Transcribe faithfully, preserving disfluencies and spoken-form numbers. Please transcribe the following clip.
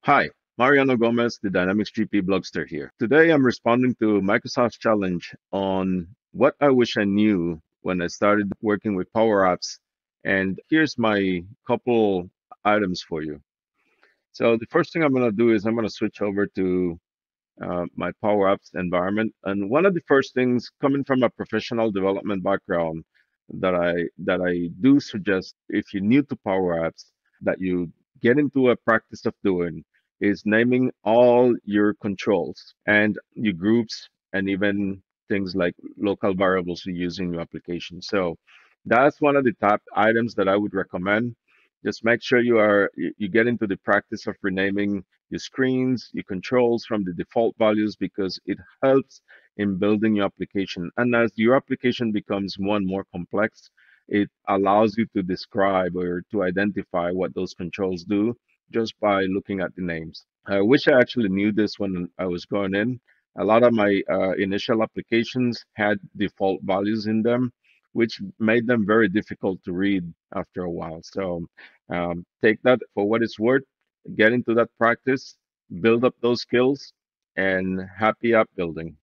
Hi, Mariano Gomez, the Dynamics G P blogster here. Today I'm responding to Microsoft's challenge on what I wish I knew when I started working with Power Apps. And here's my couple items for you. So the first thing I'm going to do is I'm going to switch over to uh, my Power Apps environment. And one of the first things coming from a professional development background that I that I do suggest if you're new to Power Apps that you get into a practice of doing is naming all your controls and your groups and even things like local variables you use in your application. So that's one of the top items that I would recommend. Just make sure you are you you get into the practice of renaming your screens, your controls from the default values because it helps in building your application. And as your application becomes more and more complex, it allows you to describe or to identify what those controls do just by looking at the names. I wish I actually knew this when I was going in. A lot of my uh, initial applications had default values in them, which made them very difficult to read after a while. So um, take that for what it's worth, get into that practice, build up those skills, and happy app building.